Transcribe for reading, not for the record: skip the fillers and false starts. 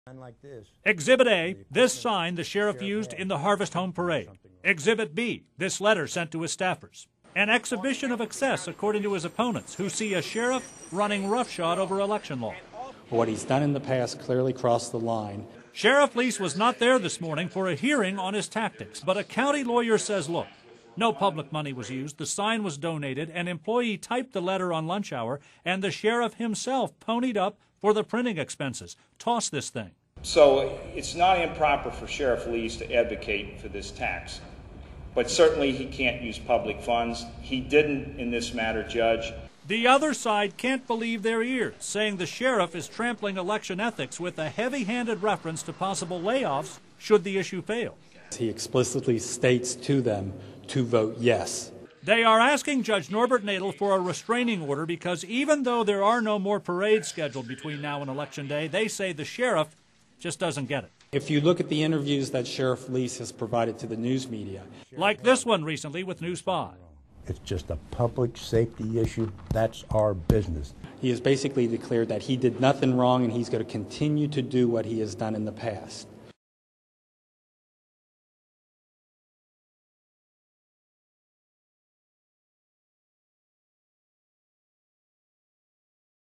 Exhibit A, this sign the sheriff used in the Harvest Home Parade. Exhibit B, this letter sent to his staffers. An exhibition of excess, according to his opponents, who see a sheriff running roughshod over election law. What he's done in the past clearly crossed the line. Sheriff Leis was not there this morning for a hearing on his tactics, but a county lawyer says, look, no public money was used, the sign was donated, an employee typed the letter on lunch hour, and the sheriff himself ponied up for the printing expenses. Toss this thing. So it's not improper for Sheriff Leis to advocate for this tax, but certainly he can't use public funds. He didn't in this matter, Judge. The other side can't believe their ears, saying the sheriff is trampling election ethics with a heavy-handed reference to possible layoffs should the issue fail. He explicitly states to them to vote yes. They are asking Judge Norbert Nadel for a restraining order because even though there are no more parades scheduled between now and Election Day, they say the sheriff just doesn't get it. If you look at the interviews that Sheriff Leis has provided to the news media, like this one recently with News 5. It's just a public safety issue. That's our business. He has basically declared that he did nothing wrong and he's going to continue to do what he has done in the past.